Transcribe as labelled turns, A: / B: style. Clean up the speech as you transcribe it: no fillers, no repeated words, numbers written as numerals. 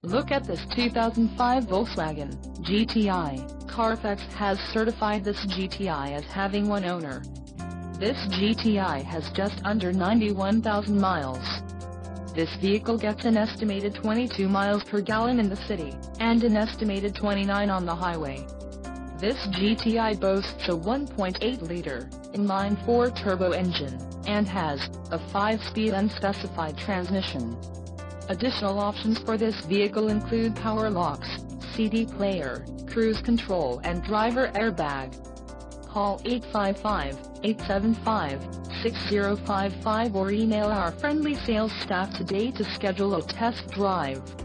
A: Look at this 2005 Volkswagen GTI. Carfax has certified this GTI as having one owner. This GTI has just under 91,000 miles. This vehicle gets an estimated 22 miles per gallon in the city, and an estimated 29 on the highway. This GTI boasts a 1.8-liter inline-4 turbo engine, and has a 5-speed unspecified transmission. Additional options for this vehicle include power locks, CD player, cruise control and driver airbag. Call 855-875-6055 or email our friendly sales staff today to schedule a test drive.